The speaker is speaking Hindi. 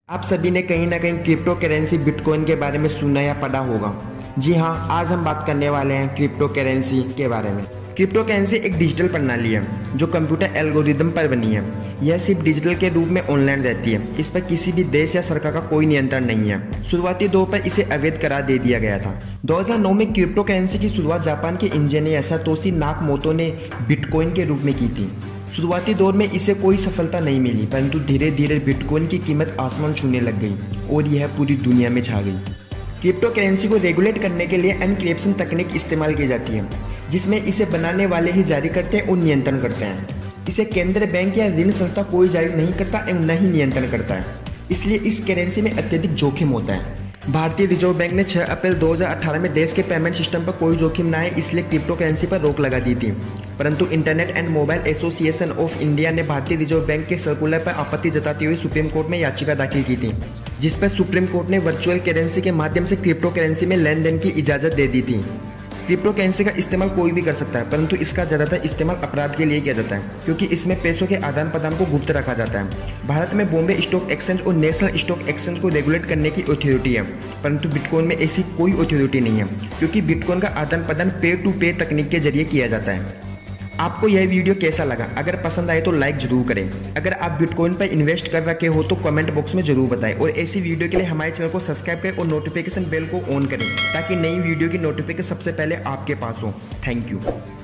आप सभी ने कहीं ना कहीं क्रिप्टो करेंसी बिटकॉइन के बारे में सुना या पढ़ा होगा। जी हाँ, आज हम बात करने वाले हैं क्रिप्टो करेंसी के बारे में। क्रिप्टो करेंसी एक डिजिटल प्रणाली है जो कंप्यूटर एल्गोरिदम पर बनी है। यह सिर्फ डिजिटल के रूप में ऑनलाइन रहती है। इस पर किसी भी देश या सरकार का कोई नियंत्रण नहीं है। शुरुआती दौर पर इसे अवैध करार दे दिया गया था। 2009 में क्रिप्टो करेंसी की शुरुआत जापान के इंजीनियर सातोशी नाकामोटो ने बिटकॉइन के रूप में की थी। शुरुआती दौर में इसे कोई सफलता नहीं मिली, परंतु धीरे धीरे बिटकॉइन की कीमत आसमान छूने लग गई और यह पूरी दुनिया में छा गई। क्रिप्टो करेंसी को रेगुलेट करने के लिए एनक्रिप्शन तकनीक इस्तेमाल की जाती है, जिसमें इसे बनाने वाले ही जारी करते हैं और नियंत्रण करते हैं। इसे केंद्रीय बैंक या ऋण संस्था कोई जारी नहीं करता एवं न ही नियंत्रण करता है, इसलिए इस करेंसी में अत्यधिक जोखिम होता है। भारतीय रिजर्व बैंक ने 6 अप्रैल 2018 में देश के पेमेंट सिस्टम पर कोई जोखिम न आए इसलिए क्रिप्टो करेंसी पर रोक लगा दी थी, परंतु internet and mobile association of India ने भारतीय रिजर्व बैंक के सर्कुलर पर आपत्ति जताते हुए सुप्रीम कोर्ट में याचिका दाखिल की थी, जिस पर सुप्रीम कोर्ट ने वर्चुअल करेंसी के माध्यम से क्रिप्टो करेंसी में लेन देन की इजाज़त दे दी थी। क्रिप्टो करेंसी का इस्तेमाल कोई भी कर सकता है, परंतु इसका ज़्यादातर इस्तेमाल अपराध के लिए किया जाता है, क्योंकि इसमें पैसों के आदान प्रदान को गुप्त रखा जाता है। भारत में बॉम्बे स्टॉक एक्सचेंज और नेशनल स्टॉक एक्सचेंज को रेगुलेट करने की अथॉरिटी है, परंतु बिटकॉइन में ऐसी कोई अथॉरिटी नहीं है, क्योंकि बिटकॉइन का आदान प्रदान पेयर टू पेयर तकनीक के जरिए किया जाता है। आपको यह वीडियो कैसा लगा? अगर पसंद आए तो लाइक जरूर करें। अगर आप बिटकॉइन पर इन्वेस्ट कर रखे हो तो कमेंट बॉक्स में जरूर बताएं, और ऐसी वीडियो के लिए हमारे चैनल को सब्सक्राइब करें और नोटिफिकेशन बेल को ऑन करें, ताकि नई वीडियो की नोटिफिकेशन सबसे पहले आपके पास हो। Thank you.